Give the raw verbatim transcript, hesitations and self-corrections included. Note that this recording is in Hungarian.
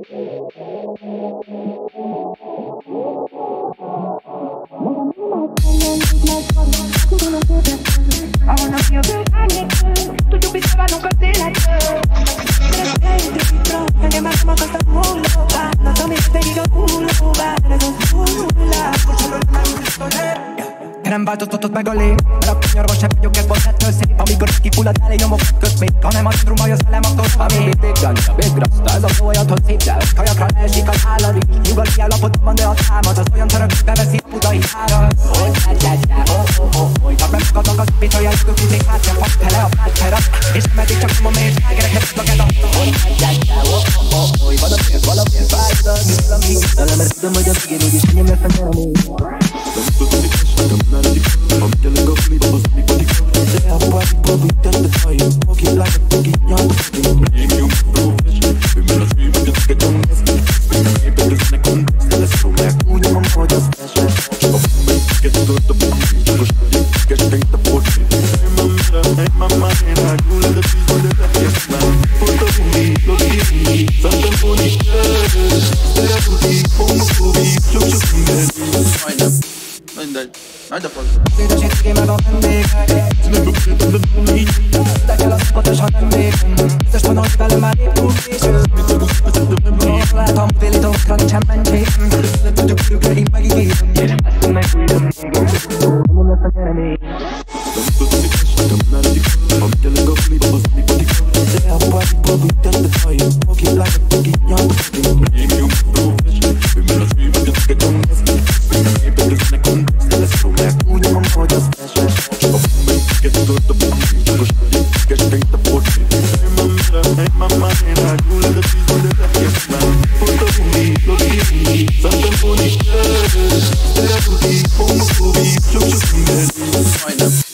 wanna feel the panic. Tu dubitava nunca te la anche ma come questa mulo va, non so mi spiego culo va, non culla. Nem változtatott meg a lé, mert a kanyarba sem vagyok egy bosszettől szép. Amikor kifulad elé nyomok közt még, ha nem a trumaj az elem, akkor ami Big ganja, big rasta, ez az olyat, hogy szép, de kajakra leesik az állad is. Nyugati állapotban van, de a támad, az olyan török, hogy beveszi a budai hárat. Hogy gyergyergyel, oh oh oh oh, ha megfogadnak az mit, hogy elszükök, mint még hát sem fakt hele a pátkerat. És meddig csak nyomom és slágereket tudnak el a hogy gyergyergyel, oh oh oh oh, valamiért, valamiért fájtad, mint valami de mert tudom, hogy a végén úgyis nem lesz a nyerni. I'm killing a flea, but me body count. Say I'm body, but we tell the fire. Walk it like a boogie, young boogie. You profession, we made a dream, we just get on this. We made better than a context, let's go back. Who you want for the special? Of me, get to the boogie, push the get straight the body. Hey mama, hey mama, and I do the piece of the yes man. Put the boogie, look at me, something funny. Say a boogie, boom boogie, look to me. Find them, find that. Hajde fazla. Szédesítsd meg a vendégek. De kell a szakot, ha nem végem. Biztos van, hogy velem már épp túl késő. Lehet, ha félítókra nincsen mentség. Nem tudjuk szükre, én megígérem. Kérem, ezt meg újra végem. Nem lesz a nyeremény. I'm killing a flea, but me body count. Say I'm body, but we tell the fire. Walk it like a boogie, young boogie. You profession, we made a dream, we just get on this. We made better than a context, let's go back. Who you want for the special? Of me, get to the boogie, push the get straight the body. Hey mama, hey mama, and I do the piece of the yes man. Put the boogie, look at me, something funny. Say a boogie, boom boogie, look to me. Find them.